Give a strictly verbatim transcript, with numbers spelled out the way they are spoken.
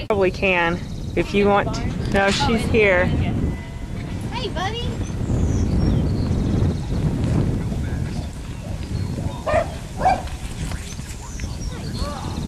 Probably can if you want to. No, she's here. Hey, buddy.